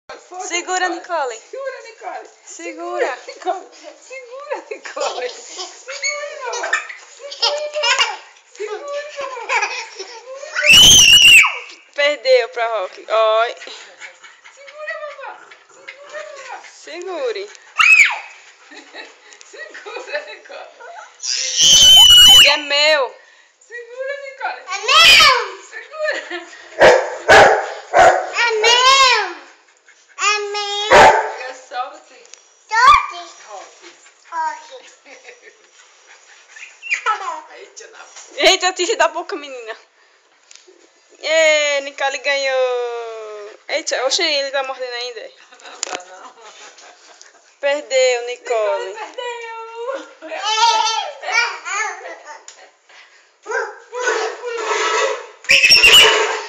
Segura, Nicole. Segura, Nicole. Segura. Nicole. Segura, Nicole. Segura, mamãe. Segura, mamãe. Perdeu pra Rock. Oi. Segura, mamãe. Segure. Segura, Nicole. É meu. Segura, Nicole. É meu! Segura. É meu! É meu! Eu solto. Toque! Rock. Toque! Aí, tia, na Eita, tira da boca, menina. Nicole ganhou. Eita, oxe, ele tá mordendo ainda. Não, tá não. Perdeu, Nicole. Perdeu.